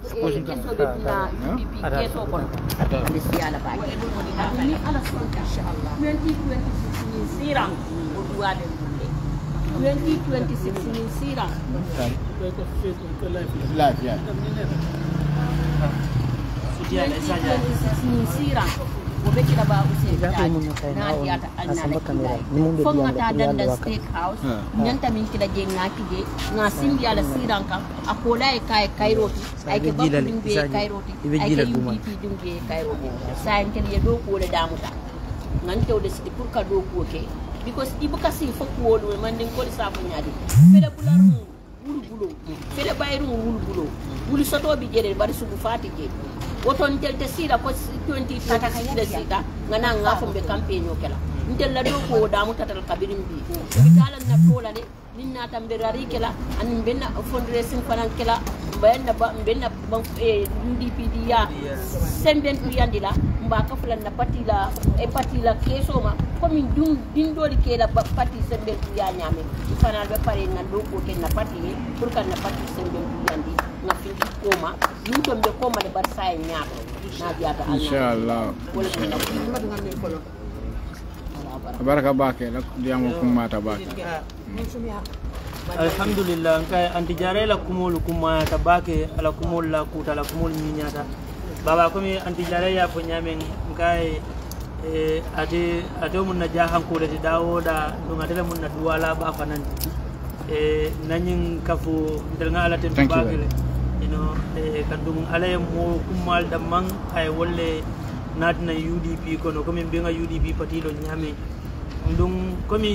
keso be dina UDP keso kono ande siala baake ni ala sonta inshallah 2026 ni siram o duwade 2026 ni siram live ya sudia la saja ni siram o be kila ba use na diata alna fongata danda steak house nyanta min kila je ngaki je na simbi ala siranka akola e kairoti ay ke babu dumbe kairoti ay ke UDP dumbe kairoti sa en ken ye do ko le damuta ngan tewde sidi pour ka do ko ke because ibuka si fokko wolu man din ko sa ko nyaade fele bularu wulu bulo fele bayru wulu bulo wulu soto bi jere bari sugu fatike woton telte sira ko 20 de sita ngana ngafo be campaign o kala ntel la do ko damu tatal kabirim bi bitala na tola de ninna tambe rari kala an benna fundraising fanan kala benna ban UDP dia semben yandila mbaka fulan na patila keso ma komi dum dindoli kala pati semben ya nyame fanal be pare na do ko ken na pati pour kan na pati semben yandi na fi koma yunto be koma de barsa nyaako na diata inshallah baraka bake la diamo kumata bake alhamdulillah kay anti jare la kumul kumata bake ala kumul la kuta la kumul minyata baba komi anti jare ya fo nyamen kay ate mun na jahan ko de dawoda do ngatele mun na duwala ba fanan nanyin kafu del ngala tem bakele kandum alay mo kumal damang ay wolle natna UDP kono komi benga UDP patilo nyame ndum komi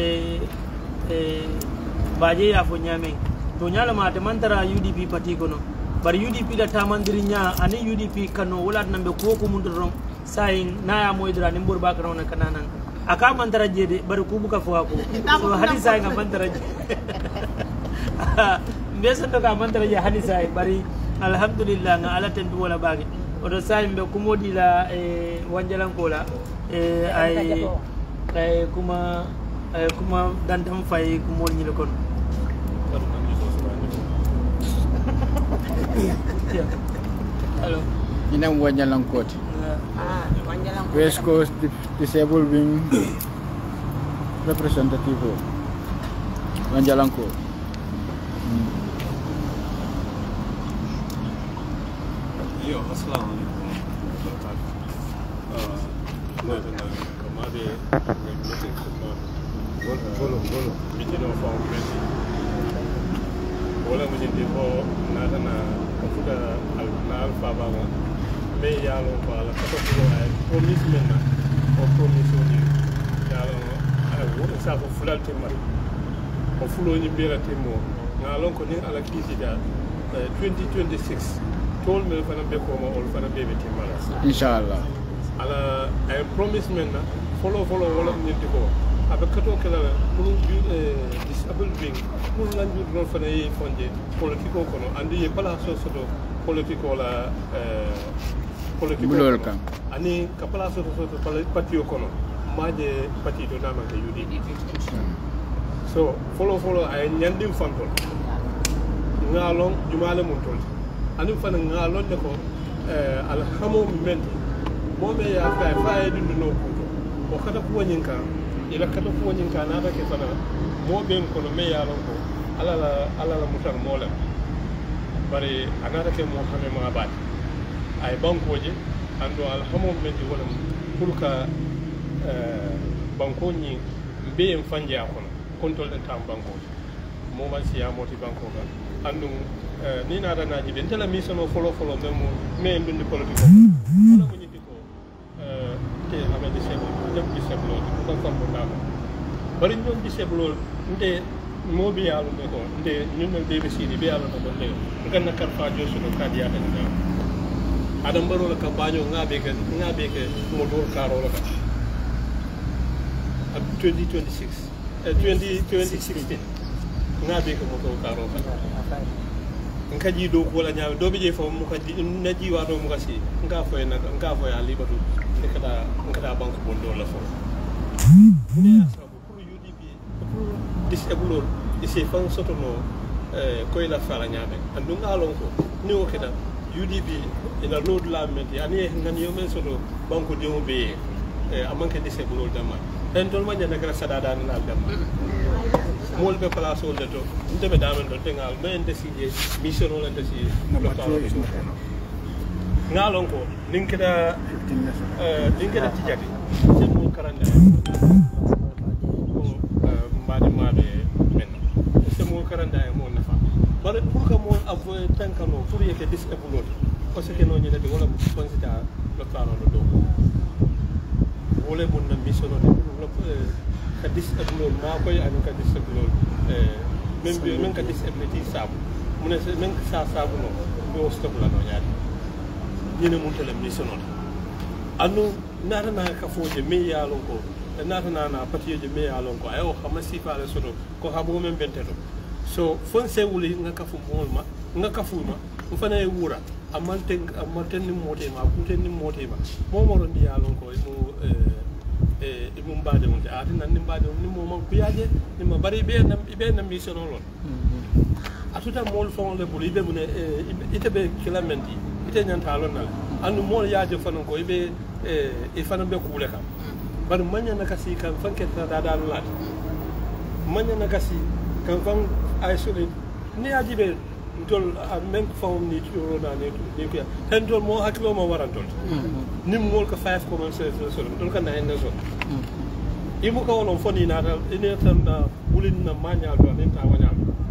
baje ya fo nyame to nyala ma te mantara UDP pati kono bar UDP da tamandiri nya ani UDP kano wala nambe ko mun ron sayin naya moydra ni mbur bakaro na kananan aka mantara jede bar ku buka fo ko so hadisa nga mantara mbesa to ka mantara ya hadisa bari alhamdulillah nga ala ten wala bagi odo sayin be ku modi la wanjalan kola ay kuma dantam fay ku mol ñi kon hello ina wanjalan koti West Coast Disabled Wing representative wanjalan ko yo assalamualaikum kamade bolo mitino foundation wala mo jindi ko natana ko fuda al baba me yalo bala ko ko ay promise menna o promise ni yalo ay wo sa ko fulal temari o fulo ni bela temo ngalon ko ni ala kiti da 2026 tol me fana be ko mo ol fana bebe temara inshallah ala ay promise menna follow wala ni ko avec kato kala pour disabled being pour landu rol fana yi fonde politiko kono andi ye pala soto politiko la politiko kan ani ka pala soto patio kono maje patito dama ke UDP so follow ay nyandim fantol ngalon jumale mun tol ani fana ngalon de ko alhamo men mo me ya fa dindu no ko kada ko nyinka ila kada ko nyinka na da ke fana mo ben kono me ya lon ko ala la mutar molam bari anata ke mo xame ma baat ay bankoje ando alhamo men di wala pulka banko ni be en fanje akono kontol den tam banko mo man siya moti banko ga andu ni na da naji ben tala mission o follow memo me ndundi politiko wala ko nyiti ko te amede sebo dem bi sebo ko kam mo dama bari ñom bi sebo nde mo bi yalu me ko nde ñun nak be sidi be yalu ko nde ganna kar fa josu ko kadiya tan na adam baro la ka baño ngabe ke mo dor karo la ka 2026 2016 ngabe ko mo dor karo ka nkaji do ko la nyaaw do be je fo mu kaji naji wa do mu kasi nga fo ya libatu ngada banko bondo la fo ne asabu pour UDP pour disable ise fan soto no ko ila fala nyaabe andu ngalon ko ni o keda UDP ina load la menti ani ngani yo men soto banko demo be amanke disable dama en tol manya na grasa dada na dama mol be place on de to ndebe damen do tengal men décider mission on la décider ngalon ko linkeda tijati c'est mon karanda mbadi mabe men c'est mon karanda e mon nafa bare pour que mon avoye tankano pour yeke disable ko se ke no nyede wala consider le plan do wole mon na mission on ka disable ma koy an ka disable même ka disable ti sabu mun ne men sa sabu no do stop la no nyaade ñene mun tele mission on anu nata na ka foje me yalon ko nata na patiye me yalon ko ayo xamasi fa la soto ko habo men bentelo so fon se wuli nga kafu molma nga kafu ma mu fana e wura amanten ni motema kuten ni motema momoro ndi yalon ko mu mbade wonde ati nan ni mbade ni mo man kuyaje ni ma bari be na mission on atuta mol fon le buli be mu ne ite be kilamenti ite nyanta lon nal anu mol yaaje fanan ko ibe e fanan be kule kam bar manya na kasi kan fanke ta da lat manya na kasi kan fan ay sule ni yaaji be tol men fam ni toro na ne ko tan tol mo haklo mo waran tol nim mol ko 5 commence so tol kan na en so imu ko won foni na ene tan na bulin na manya do ne ta wanya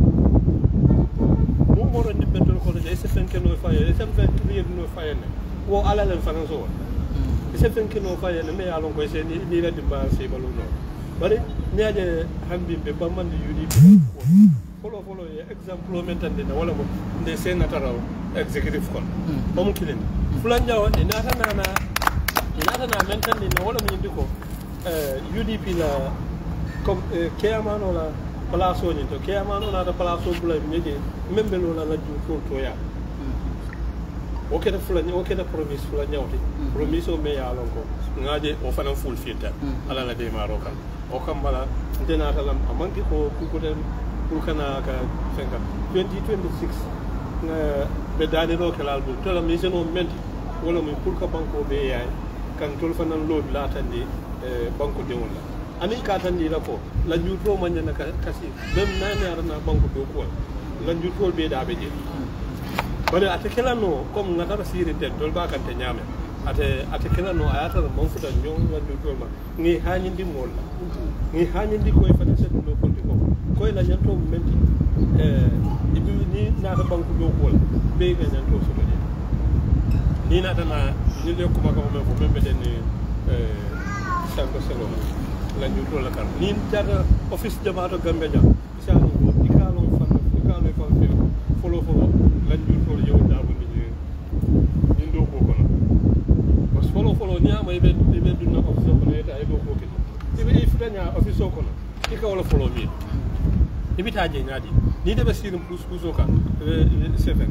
mo mo ran di betol ko de se fen no faye se fen no faye ne wo ala len fanan so se fen no faye ne me alon ko se ni la di ba se balu no bari nyaaje hambi be bamande yudi follow example mentande na wala mo nde senator executive kon bamu kilen fulan jaw inata na mentande na wala mi ndiko UDP la comme kiyamano la place ni to kiyamano na da place bula nyeje membelo la ju to ya o keda fulan o keda promise fulan nyawti promise o me ya lon ko ngaje o fana full filter ala la de marokan o kambala ndenata lam amanki ko den pour kana ka fenka 2026 be dani ro kelal bu to la mission o menti wala mi pour ka banko be yaay kan tol fanan load la tandi banko de wala amin ka tandi la ko la jutro man na kasi même na na banko do ko la jutro be da be je bare ate kelano comme ngata siri ten tol ba kan te nyame ate kelano ayata mon futa nyon la jutro ma ni hanyindi molla ni hanyindi ko e fana se do ko koy la ñanto menti ibi ni na ta banku do ko be ga ñanto so be ni na dana ni le ko mako me ko membe den sanko selo la ñu to la kan ni tata office jamato gambe ja isalu ko ikalo fa fe folo la ñu to yow da bu ni do ko kono parce folo ni ama ibe du na office ko ne ta ibe ko ke ibe ifutanya office ko no ikawala folo mi ibita je nyadi ni de basirum plus ka 7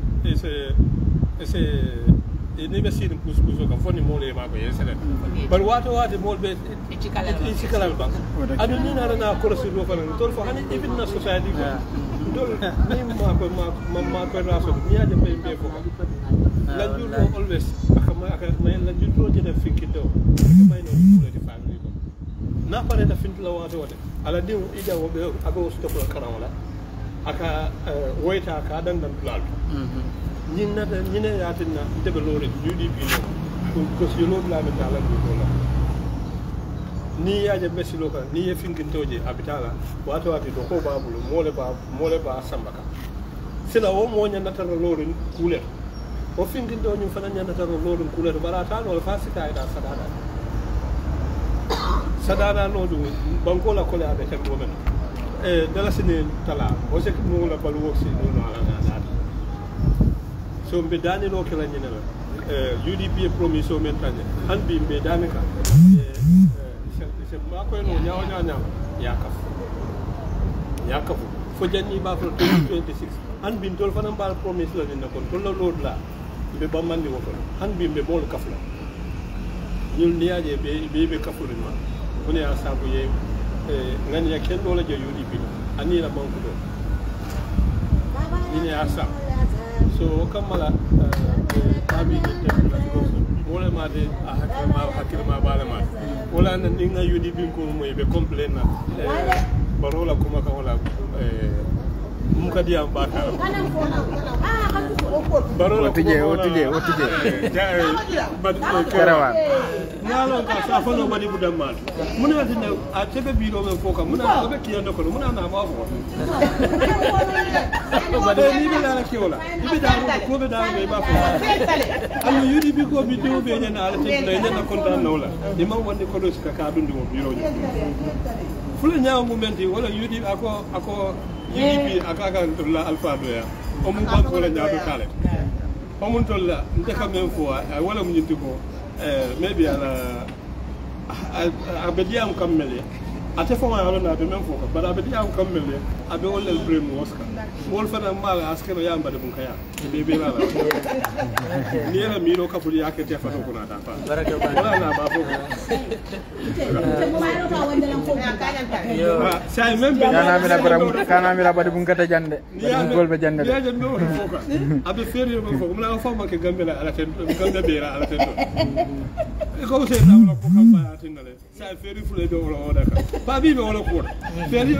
ni basirum plus ka foni mole ma ko yesele bar wato mol be ci kala ba adu ni na ko rasul do fa tol fa hani ibn na society ko dol ni ma ko raso ni ade be ko la julo always aka may la julo je def fikido may no di family ko na pare da fintu la wato ala diw ija wo be ago stop la karawala aka woyta ka dandan tulal ñine yatina debe lore UDP ko si lo la metala do la ni yaje besilo ka ni ye fingintoje abitala wato do ko babulu mole ba sambaka sila wo mo nyana tan lore kule o fingindo ñu fana nyana tan lore kule barata no fasita ida sadada no du banko la ko la be tan women dala sine tala o se mo la balu woksi no ala so be dani lo kala nyina UDP promise o men tan han bi be dani ka se ma ko no nyaaw yakaf fo janni ba for 2026 han bi tol fana bal promise la ni ko tol la load la be bamandi wo ko han bi be bol kafla ñul niaje be kafulu ma kuni ya sabu ye ngani ya kendo la je UDP ani la banko do ni ya sa so kamala tabi ni wala ma de hakilma bala ma wala na ninga UDP ko mo be complain na barola kuma ka wala mukadi ambaka barola otije but karawa ngalo ka sa fono badi budam mal muna tinna a tebe biro men foka muna be kiyando ko muna na ma fo bade ni be la kiyola ibe da ko be da be ba fo am UDP ko bi do be nyana ala tinna nyana kontan nawla di ma wonde ko do ska ka dundi mo biro ni fulu nyaaw momenti wala UDP ako UDP akaka la alpha do ya o mun ba ko la nyaado kale o mun tolla ndeka men fo wala mun yinti ko maybe ala abediam kammele ate fo ma na be men fo ko bara abediam kammele abe wala el brem woska wol fana mala askeno yamba de bun kaya be be la ni era miro ka fuli yake te fa ko na ta fa baraka wala na ba fo sai men be kana mira ba de bun kata jande gol be jande ya jande o fo ka abe feri be fo mala fo ma ke gambela ala ten gambe be ra ala ten ko se na wala ko kam ba tinale sai feri fule be wala oda ka ba bi be wala ko feri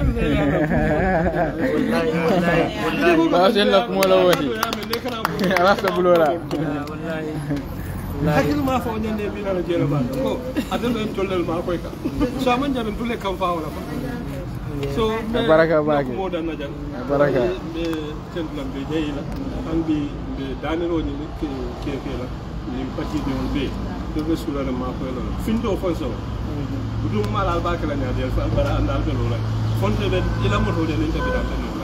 wallahi la ko la wati ala sa bulola wallahi hakil ma fa nyande bi na jelo ba ko adal en tollel ma koy ka so man jaben tulle kam fa wala so baraka baake mo dan na jan baraka be tentlam be deyila an bi be danelo ni ke la ni pati de on be de be sura ma ko la findo fon so budum malal ba kala nya del fa bara andal be lola fonte be ila mo to de ni tabi dan tan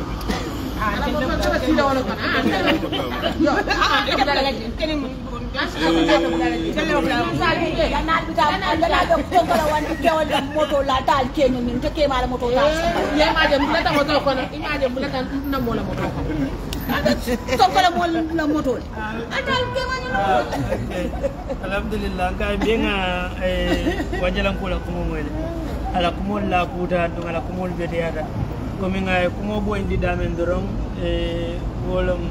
alhamdulillah kay benga wajalan ko la ko mo wele ala ko mo la kuta dum ala ko mo be deada komi ngay kumo bo indi damen dorong wolom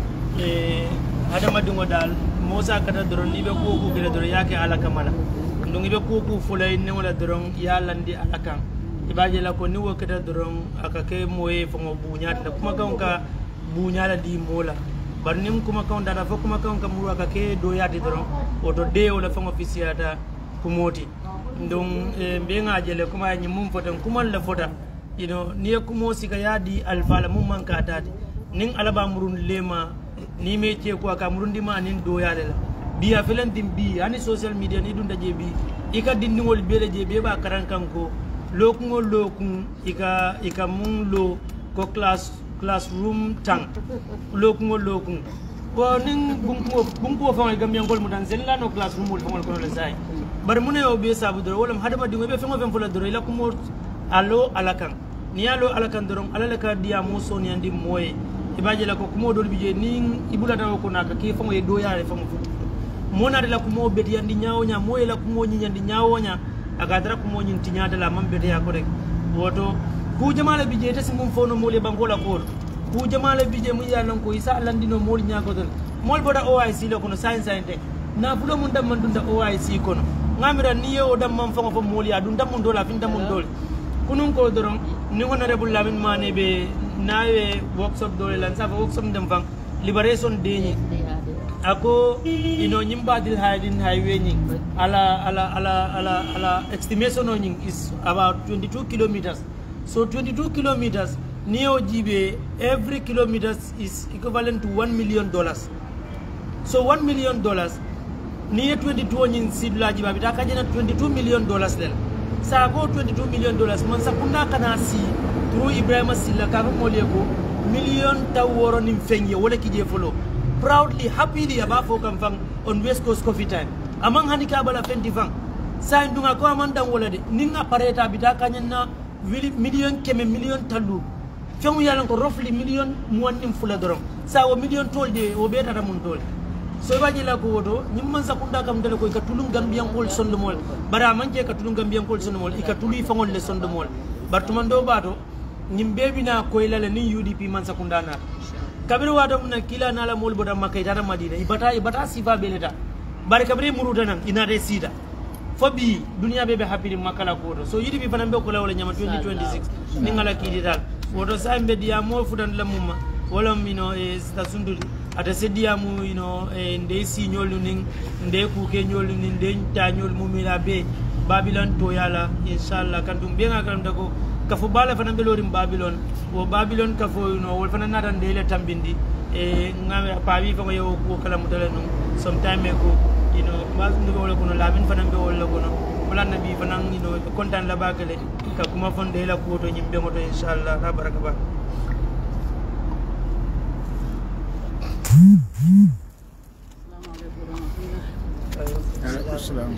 adama dungo dal mosa kata doron ibe ko ko gele doron yake ala kamala ndungi be ko ko fulay ne wala doron yalandi ala kan ibaje la ko ni wo kata doron aka ke moye fo mo buñata kuma kan ka buñala di mola bar nim kuma kan dana fo kuma kan ka muru aka ke do yati doron oto de wala fo officiata kumoti ndong be ngajele kuma nyi mum fotan kuma la fota ni kumo sika yadi alfala mum man ka tati nin alaba murun lema ni me ce ko ka murundi ma nin do yale la biya felen dim bi ani social media ni dunda je bi ika dindingol bele je be ba karan kanko lokungol lokun ika mun lo ko classroom tang lokungol lokun bo nin bumpo fa gam yangol mudan zella no classroom mul fangol kono le sai bar mune o be sabu do wala hadama dingo be fango fen fula do ila kumo allo alakan ni allo alakan doron alala ka dia muso ni andi moye ibaje la ko kumo do bije ni ibula taw ko naka ki fango e do yaare fango fu mona de la kumo be di andi nyaawo nya moye la kumo nyi andi nyaawo nya aga dara kumo nyi tinyata la mambe de ya ko rek woto ku jamaala bije te simum fono mole bangola ko ku jamaala bije mu ya non ko isa landino mol nya ko don mol boda OIC lo kono science science na fulo mun dam man dunda OIC kono ngamira ni yo dam man fango fo mol ya dum dam mun dola fin dam mun dol kunun ko doron ni honorable Lamin Mane be nawe workshop dole lan sa workshop dem fang liberation day ni ako nyimba dil haydin highway ni ala estimation on is about 22 kilometers so 22 kilometers neo jibe every kilometers is equivalent to $1 million so $1 million ni 22 nyin sidla jiba bitaka jena $22 million lela sa go $22 million man sakunda kana si through Ibrahim Silla ka mo lego million taworo nim fenye wala kije folo proudly happily abafo kam fang on West Coast Coffee Time amang hanika bala fenti fang sa ndunga ko amanda wala de ninga pareta bitaka nyenna million talu fengu yalan ko roughly million muannim fula dorom sa o million tolde o beta mun tol so baji la ko wodo nyimman sakunda kam dele ko ikatulum gambian kol sonde mol bara manje katulum gambian kol sonde mol ikatuli fangol le sonde mol bartumando bato nyimbe bina ko ilale ni UDP man sakunda na kabiri wato mun kila nala mol boda makay tata madina ibata sifa beleta bari kabiri muruta nan ina de sida fobi dunia bebe happy makala ko so yidi bi fanan be ko lawla nyama 2026 ni ngala kidi dal woto sambe dia mo fudan lamuma wala mino e sta sunduli ata sedia mu nde si nyolu ning nde ku ke nyolu ning nde ta nyolu mu mila be Babylon to yala inshallah kantum be ngakam dago kafo bala fanan be lorim Babylon wo Babylon kafo wol fanan natan de le tambindi e ngame pawi fa yo ko kala mudala no sometime ko mas ndu wala kono lamin fanan be wala kono wala nabi fanan kontan la bakale ka kuma fonde la ko to nyimbe ngoto inshallah na baraka ba Assalamu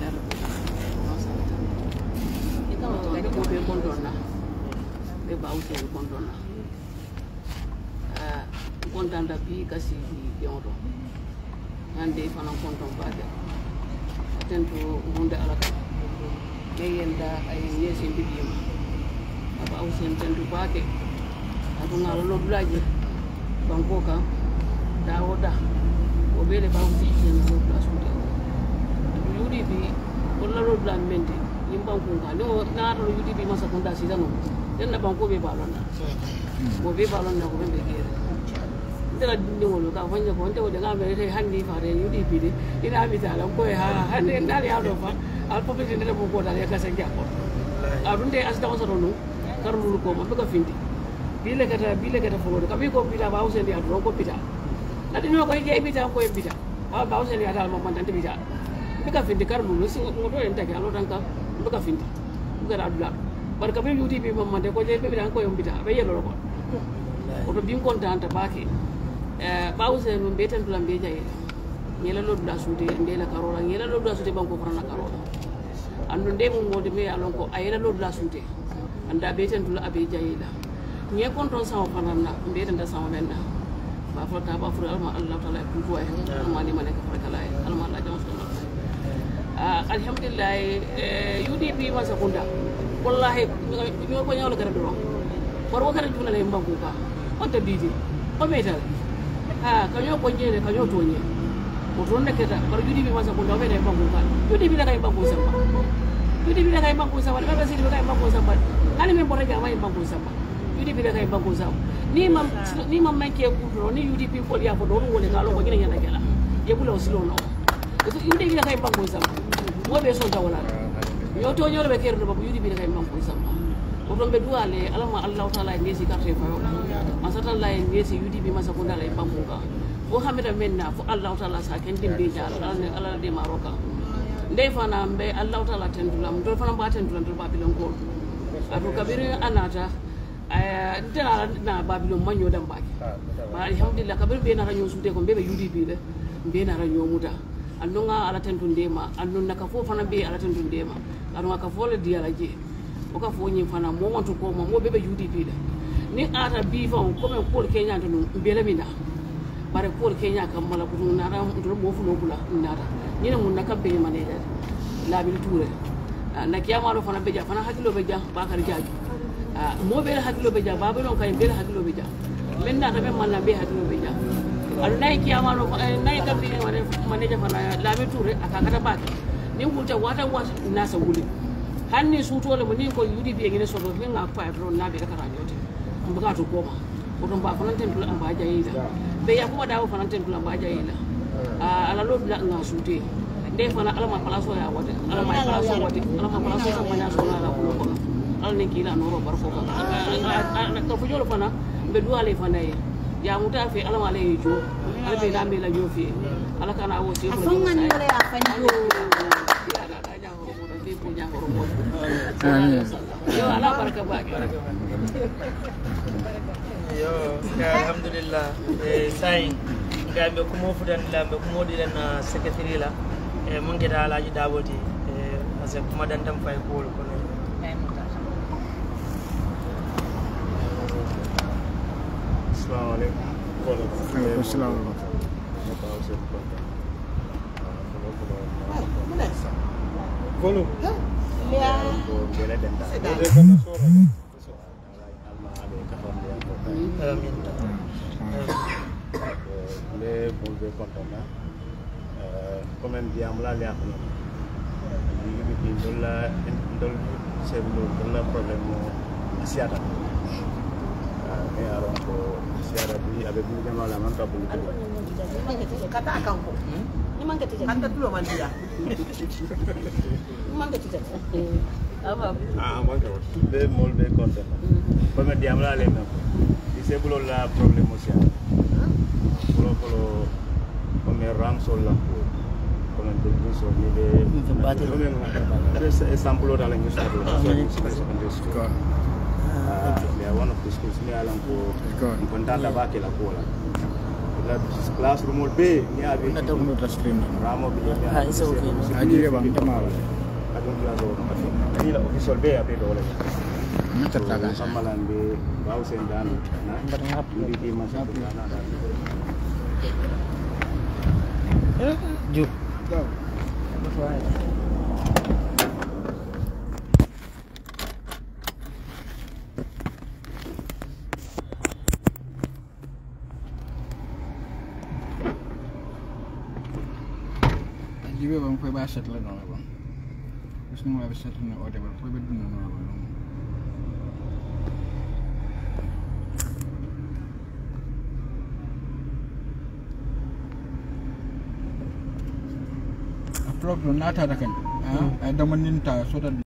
kontaan bi kasi yodo hande fana konton baade tento hunde alaka yenda ay yesi bidima aba usen tento baake aduna lo blaje bankoka dawoda o bele ba usi sen so place yudi bi wala lo blan mente yimban ko ga no na ro yudi bi masa konda sidano denna banko be balona mo be balona ko be gere dela dindi wolo ka fanya ko nte wode ngame re handi fare yudi bide ina mi tala ko ha hande ndal ya do fa al pobe ndele bo ko dal ya ka senja ko adunde asda ko sono karlu ko mo be ka findi bile kata fo do kabi ko bita ba usen ya do ko bita ati no ko je bita ko bita ba usen ya dal mo man tan bita be ka findi karlu no si mo do en tagi alo tan ka be ka findi ngara adula bar kabi yudi bi mo man de ko je be bita ko bita be yelo ko o do bin kontanta baake bawse no beten dulam be jaye nyela lo dula sude ndela karola nyela lo dula sude banko farana karola andu ndemo mode me alon ko ayela lo dula sude anda beten dula abe jaye la nye konton sama fanana mbeden da sama menna ba fota ba fura alma Allah taala ku ko ay alma ni malaka farakala ay alma Allah jama sallallahu alhamdulillah UDP ma sakunda wallahi ñoo ko ñawla gara do war wo gara dula lay mbangu ka on ta bidi o metal kanyo ko njene kanyo tonye oton neketa bar UDP ma sakunda o mede mbangu ka UDP la kay mbangu samba UDP la kay mbangu samba ba sidi la kay mbangu samba ani me bora jama mbangu samba UDP da kay banko sam ni mam manke ku ni UDP ko ya ko do wole ngalo ko gina yana gela ye bulo silo no to UDP da kay banko sam mo be so tawala yo to nyoro be kerdo babu UDP da kay banko sam o don be duale alama Allah taala ngesi carte fa masata la ngesi UDP masa ko dala banko ka o hamida menna fo Allah taala sa ken dimbe jala ala de maroka ndey fana be Allah taala tendulam do fana ba tendulam do Babylon ko adu kabiri anata ntena na Babylon manyo dan baki ba alhamdulillah kabir be na ranyo sude ko bebe UDP de be na ranyo muta annunga ala tentunde ma annun naka fo fana be ala tentunde ma annunga ka fo le diala je o ka fo nyi fana mo wantu ko mo bebe UDP de ni ata bi fa ko men ko Kenya to bele mina bare ko Kenya kam mala ko na ram to mo fu no bula nada ni na mun naka be manager la bil toure na kiyama do fana be ja fana hakilo be ja bakar jaaju mo be hakilo be ja Babylon kay be hakilo be ja men na tabe man na be hakilo be ja adu nay kiyama no nay kam bi manager fana la be toure aka kata bak ni wulta wata na sa wuli hanni suto le ni ko UDP ngene so do nga pa ro na be kata rajote mbuga to koma ko don ba fana ten tula amba jayila be ya kuma dawo fana ten tula amba jayila ala lo bla nga sute de fana alama palaso ya wote alama palaso wote alama palaso so manya so na ko ko alne kila no ro barko ko ka fujolo fana be duale fana ya muta fe alama le jo albe da me la jo fe ala kana wo se ko afonga ni le afani yo ya da ja ho mo de ko ja ho mo yo ala baraka ba yo alhamdulillah sain gambe ko mo fudan lambe ko modi len secretary la mun geda alaji daboti ase kuma dan tam fay ko ko Assalamualaikum. Assalamualaikum. Volume. Ya. Amin. be kontona comme diam la le akno ni bi dolla ndol seblo dolla problème mo siata me aron ko siara bi abe bu jama la man tabu ko kata akan ko ni man ka tije anda tulo man dia man ka tije man ka be mol be kontona comme diam la le même seblo la problème mo siata come Ramsol la come il so ni le esempio dalla new school yeah one of the schools ni alam ko kontanda ba ke la kola la classroom ol be ni abi na to no stream ramo bi ha iso okay ajire ba tamala adon class o ni la official be abi do la na tataga samalan be bausen dan na ndi di masa na Juk. go Ajire ba ko ba set la no ba. Wis mo ba set no o de ba ko be dum no ba. Problem nata da kan. Ai da maninta so da